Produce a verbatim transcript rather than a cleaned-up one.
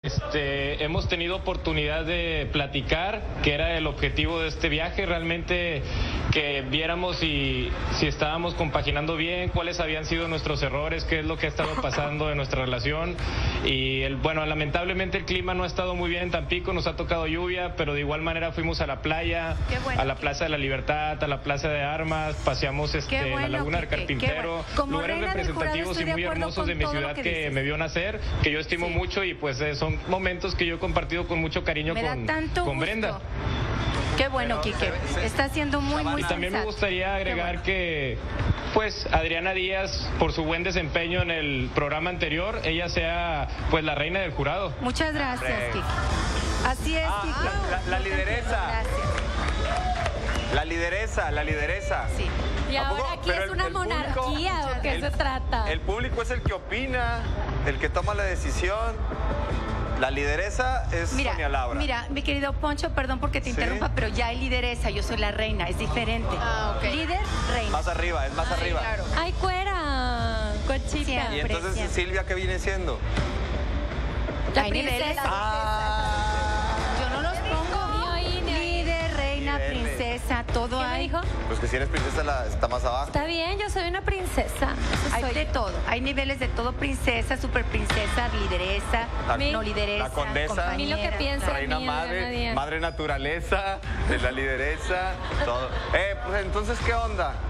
Este, hemos tenido oportunidad de platicar, que era el objetivo de este viaje, realmente que viéramos si, si estábamos compaginando bien, cuáles habían sido nuestros errores, qué es lo que ha estado pasando en nuestra relación. Y el, bueno, lamentablemente el clima no ha estado muy bien en Tampico, nos ha tocado lluvia, pero de igual manera fuimos a la playa, bueno, a la Plaza de la Libertad, a la Plaza de Armas, paseamos este, bueno, la Laguna del Carpintero, bueno. Lugares representativos y muy hermosos de mi ciudad que, que me vio nacer, que yo estimo sí. mucho, y pues eh, son momentos que yo he compartido con mucho cariño con, con Brenda. Qué bueno, Quique. Está siendo muy, muy Y también sensato. Me gustaría agregar bueno. que, pues, Adriana Díaz, por su buen desempeño en el programa anterior, ella sea, pues, la reina del jurado. Muchas gracias, Hombre. Quique. Así es, ah, Quique. La, la, la lideresa. Gracias. La lideresa, la lideresa. Sí. ¿Y ahora aquí es una monarquía público, o qué el, se trata? El público es el que opina, el que toma la decisión. La lideresa es mira, Sonia Laura. Mira, mi querido Poncho, perdón porque te ¿Sí? interrumpa, pero ya hay lideresa, yo soy la reina, es diferente. Ah, okay. Líder, reina. Más arriba, es más Ay, arriba. Claro. Ay, cuera, cochita. Siempre, y entonces, siempre. Silvia, ¿qué viene siendo? La hay princesa. niveles. Ah. Yo no los pongo. Líder, reina, Niveles. princesa, todo ¿Qué hay. me dijo? Pues que si eres princesa la, está más abajo. Está bien, yo soy una princesa. Eso Hay soy. de todo, hay niveles de todo, princesa, super princesa, lideresa, La, no lideresa, la condesa, A mí lo que piensa la reina mí, madre, Adriana Díaz. madre naturaleza, de la lideresa, todo. Eh, pues entonces, ¿qué onda?